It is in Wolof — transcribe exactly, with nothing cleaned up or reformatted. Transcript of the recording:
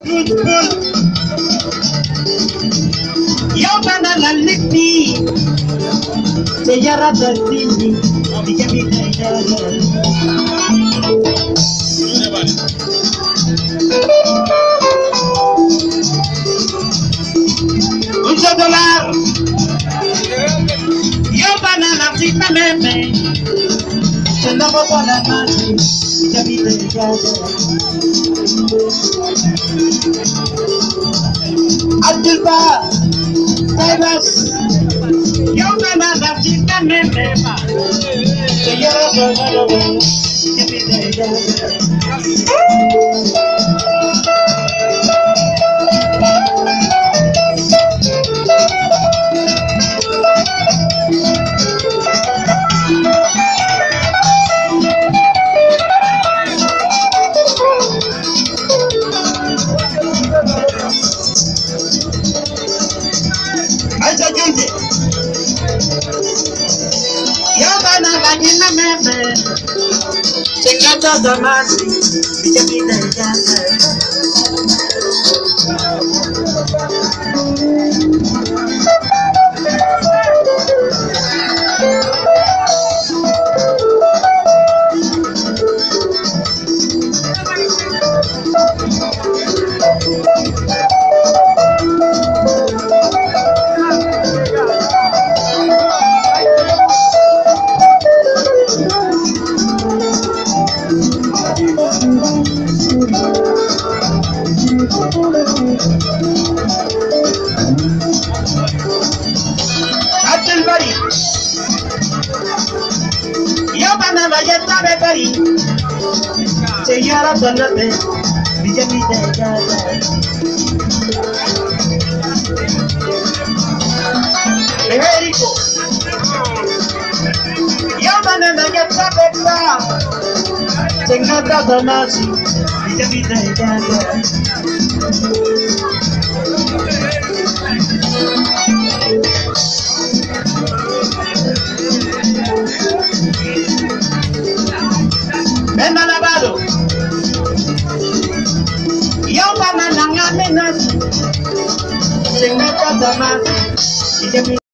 Yo banana lipi, se yara destiny, diga mi un dollar. Yo banana tika meme, se no va la mano, diga mi Abdulba, Taibas, yo banana tika meme, se yara destiny, diga mi yo banana tika meme, se canta domasi, diga mi Abdul Bari, yo banana ya sabe Bari, señora Donate, diga mi Mejerico, yo banana ya sabe Bari, señora Donate, diga mi Ben malabado, yo banana ngamenas, se me pasa más, y que